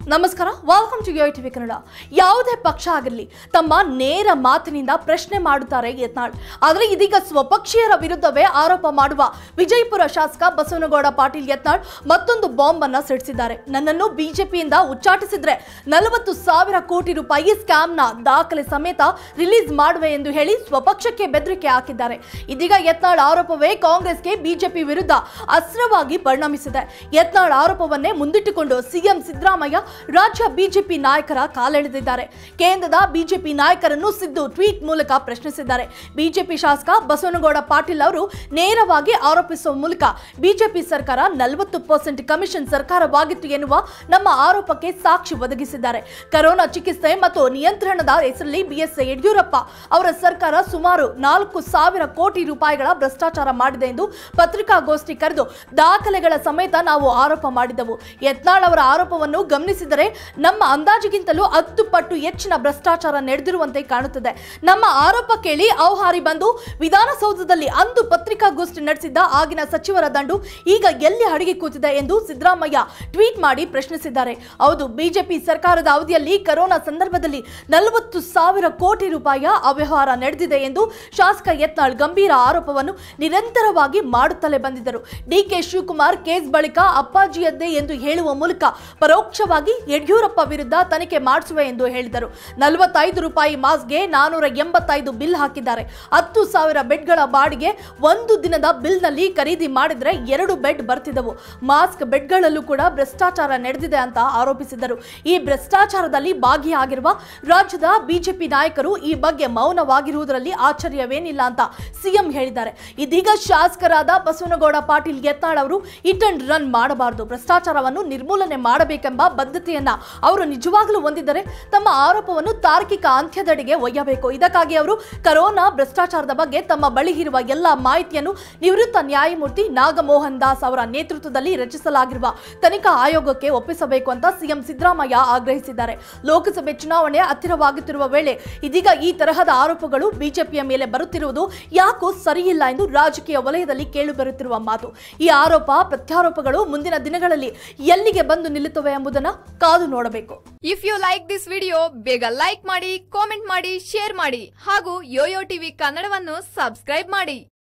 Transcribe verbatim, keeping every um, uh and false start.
ನಮಸ್ಕಾರ, welcome to YoYo TV Kannada. ಯಾವುದೇ ಪಕ್ಷ ಆಗಿರಲಿ ತಮ್ಮ ನೇರ ಮಾತಿನಿಂದ ಪ್ರಶ್ನೆ ಮಾಡುತ್ತಾರೆ ಯತ್ನಾಳ್. ಆದರೆ ಇದೀಗ ಸ್ವಪಕ್ಷೀಯರ ವಿರುದ್ಧವೇ ಆರೋಪ ಮಾಡುವ ವಿಜಯಪುರ ಶಾಸಕ ಬಸವನಗೌಡ ಪಾಟೀಲ್ ಯತ್ನಾಳ್ ಮತ್ತೊಂದು ಬಾಂಬ್ ಅನ್ನ ಸಿಡಿಸಿದ್ದಾರೆ. ನನ್ನನ್ನು ಬಿಜೆಪಿಯಿಂದ ಉಚ್ಚಾಟಿಸಿದ್ರೆ ನಲವತ್ತು ಸಾವಿರ ಕೋಟಿ ರೂಪಾಯಿ ಸ್ಕ್ಯಾಮ್ನ ದಾಖಲೆ ಸಮೇತ ರಿಲೀಸ್ ಮಾಡುವೆ ಎಂದು ಹೇಳಿ ಸ್ವಪಕ್ಷಕ್ಕೆ ಬೆದರಿಕೆ ಹಾಕಿದ್ದಾರೆ. ಇದೀಗ ಯತ್ನಾಳ್ ಆರೋಪವೇ ಕಾಂಗ್ರೆಸ್ಗೆ ಬಿಜೆಪಿ ವಿರುದ್ಧ ಅಸ್ತ್ರವಾಗಿ ಪರಿಣಮಿಸಿದೆ. ಯತ್ನಾಳ್ ಆರೋಪವನ್ನೇ ಮುಂದಿಟ್ಟುಕೊಂಡು ಸಿಎಂ ಸಿದ್ದರಾಮಯ್ಯ ರಾಜ್ಯ ಬಿಜೆಪಿ ನಾಯಕರ ಕಾಲೆಳೆದಿದ್ದಾರೆ. ಕೇಂದ್ರದ ಬಿಜೆಪಿ ನಾಯಕರನ್ನು ಸಿದ್ದು ಟ್ವೀಟ್ ಮೂಲಕ ಪ್ರಶ್ನಿಸಿದ್ದಾರೆ. ಬಿಜೆಪಿ ಶಾಸಕ ಬಸವನಗೌಡ ಪಾಟೀಲ್ ಅವರು ನೇರವಾಗಿ ಆರೋಪಿಸುವ ಮೂಲಕ ಬಿಜೆಪಿ ಸರ್ಕಾರ ನಲವತ್ತು ಪರ್ಸೆಂಟ್ ಕಮಿಷನ್ ಸರ್ಕಾರವಾಗಿತ್ತು ಎನ್ನುವ ನಮ್ಮ ಆರೋಪಕ್ಕೆ ಸಾಕ್ಷಿ ಒದಗಿಸಿದ್ದಾರೆ. ಕರೋನಾ ಚಿಕಿತ್ಸೆ ಮತ್ತು ನಿಯಂತ್ರಣದ ಹೆಸರಲ್ಲಿ ಬಿಎಸ್ ಯಡಿಯೂರಪ್ಪ ಅವರ ಸರ್ಕಾರ ಸುಮಾರು ನಾಲ್ಕು ಸಾವಿರ ಕೋಟಿ ರೂಪಾಯಿಗಳ ಭ್ರಷ್ಟಾಚಾರ ಮಾಡಿದೆ ಎಂದು ಪತ್ರಿಕಾಗೋಷ್ಠಿ ಕರೆದು ದಾಖಲೆಗಳ ಸಮೇತ ನಾವು ಆರೋಪ ಮಾಡಿದೆವು. ಯತ್ನಾಳ್ ಅವರ ಆರೋಪವನ್ನು ಗಮನಿಸಿದರೆ ನಮ್ಮ ಅಂದಾಜಿಗಿಂತಲೂ ಹತ್ತು ಪಟ್ಟು ಹೆಚ್ಚಿನ ಭ್ರಷ್ಟಾಚಾರ ನಡೆದಿರುವಂತೆ ಕಾಣುತ್ತದೆ. ನಮ್ಮ ಆರೋಪ ಕೇಳಿ ಔಹಾರಿ ಬಂದು ವಿಧಾನಸೌಧದಲ್ಲಿ ಅಂದು ಪತ್ರಿಕಾಗೋಷ್ಠಿ ನಡೆಸಿದ್ದ ಆಗಿನ ಸಚಿವರ ದಂಡು ಈಗ ಎಲ್ಲಿ ಅಡಗಿ ಕೂತಿದೆ ಎಂದು ಸಿದ್ದರಾಮಯ್ಯ ಟ್ವೀಟ್ ಮಾಡಿ ಪ್ರಶ್ನಿಸಿದ್ದಾರೆ. ಹೌದು, ಬಿಜೆಪಿ ಸರ್ಕಾರದ ಅವಧಿಯಲ್ಲಿ ಕರೋನಾ ಸಂದರ್ಭದಲ್ಲಿ ನಲವತ್ತು ಸಾವಿರ ಕೋಟಿ ರೂಪಾಯಿಯ ಅವ್ಯವಹಾರ ನಡೆದಿದೆ ಎಂದು ಶಾಸಕ ಯತ್ನಾಳ್ ಗಂಭೀರ ಆರೋಪವನ್ನು ನಿರಂತರವಾಗಿ ಮಾಡುತ್ತಲೇ ಬಂದಿದ್ದರು. ಡಿಕೆ ಶಿವಕುಮಾರ್ ಕೇಸ್ ಬಳಿಕ ಅಪ್ಪಾಜಿಯದ್ದೇ ಎಂದು ಹೇಳುವ ಮೂಲಕ ಪರೋಕ್ಷವಾಗಿ ಯಡಿಯೂರಪ್ಪ ವಿರುದ್ಧ ತನಿಖೆ ಮಾಡಿಸುವೆ ಎಂದು ಹೇಳಿದರು. ನಲವತ್ತೈದು ರೂಪಾಯಿ ಮಾಸ್ಕ್ಗೆ ನಾನೂರ ಎಂಬತ್ತೈದು ಬಿಲ್ ಹಾಕಿದ್ದಾರೆ. ಹತ್ತು ಸಾವಿರ ಬೆಡ್ಗಳ ಬಾಡಿಗೆ ಒಂದು ದಿನದ ಬಿಲ್ನಲ್ಲಿ ಖರೀದಿ ಮಾಡಿದ್ರೆ ಎರಡು ಬೆಡ್ ಬರ್ತಿದ್ದವು. ಮಾಸ್ಕ್ ಬೆಡ್ಗಳಲ್ಲೂ ಕೂಡ ಭ್ರಷ್ಟಾಚಾರ ನಡೆದಿದೆ ಅಂತ ಆರೋಪಿಸಿದರು. ಈ ಭ್ರಷ್ಟಾಚಾರದಲ್ಲಿ ಭಾಗಿಯಾಗಿರುವ ರಾಜ್ಯದ ಬಿಜೆಪಿ ನಾಯಕರು ಈ ಬಗ್ಗೆ ಮೌನವಾಗಿರುವುದರಲ್ಲಿ ಆಶ್ಚರ್ಯವೇನಿಲ್ಲ ಅಂತ ಸಿಎಂ ಹೇಳಿದ್ದಾರೆ. ಇದೀಗ ಶಾಸಕರಾದ ಬಸವನಗೌಡ ಪಾಟೀಲ್ ಯತ್ನಾಳ್ ಅವರು ಹಿಟ್ ಅಂಡ್ ರನ್ ಮಾಡಬಾರದು, ಭ್ರಷ್ಟಾಚಾರವನ್ನು ನಿರ್ಮೂಲನೆ ಮಾಡಬೇಕೆಂಬ ಬದ್ಧತೆಯನ್ನ ಅವರು ನಿಜವಾಗಲೂ ಹೊಂದಿದ್ದರೆ ತಮ್ಮ ಆರೋಪವನ್ನು ತಾರ್ಕಿಕ ಅಂತ್ಯದೆಡೆಗೆ ಒಯ್ಯಬೇಕು. ಇದಕ್ಕಾಗಿ ಅವರು ಕರೋನಾ ಭ್ರಷ್ಟಾಚಾರದ ಬಗ್ಗೆ ತಮ್ಮ ಬಳಿ ಇರುವ ಎಲ್ಲ ಮಾಹಿತಿಯನ್ನು ನಿವೃತ್ತ ನ್ಯಾಯಮೂರ್ತಿ ನಾಗಮೋಹನ್ ದಾಸ್ ಅವರ ನೇತೃತ್ವದಲ್ಲಿ ರಚಿಸಲಾಗಿರುವ ತನಿಖಾ ಆಯೋಗಕ್ಕೆ ಒಪ್ಪಿಸಬೇಕು ಅಂತ ಸಿಎಂ ಸಿದ್ದರಾಮಯ್ಯ ಆಗ್ರಹಿಸಿದ್ದಾರೆ. ಲೋಕಸಭೆ ಚುನಾವಣೆ ಹತ್ತಿರವಾಗುತ್ತಿರುವ ವೇಳೆ ಇದೀಗ ಈ ತರಹದ ಆರೋಪಗಳು ಬಿಜೆಪಿಯ ಮೇಲೆ ಬರುತ್ತಿರುವುದು ಯಾಕೋ ಸರಿಯಿಲ್ಲ ಎಂದು ರಾಜಕೀಯ ವಲಯದಲ್ಲಿ ಕೇಳಿಬರುತ್ತಿರುವ ಮಾತು. ಈ ಆರೋಪ ಪ್ರತ್ಯಾರೋಪಗಳು ಮುಂದಿನ ದಿನಗಳಲ್ಲಿ ಎಲ್ಲಿಗೆ ಬಂದು ನಿಲ್ಲುತ್ತವೆ ಎಂಬುದನ್ನು ಕಾದು ನೋಡಬೇಕು. If you like this video ಬೇಗ ಲೈಕ್ ಮಾಡಿ, ಕಾಮೆಂಟ್ ಮಾಡಿ, ಶೇರ್ ಮಾಡಿ ಹಾಗೂ ಯೋಯೋ ಟಿವಿ ಕನ್ನಡವನ್ನು ಸಬ್ಸ್ಕ್ರೈಬ್ ಮಾಡಿ.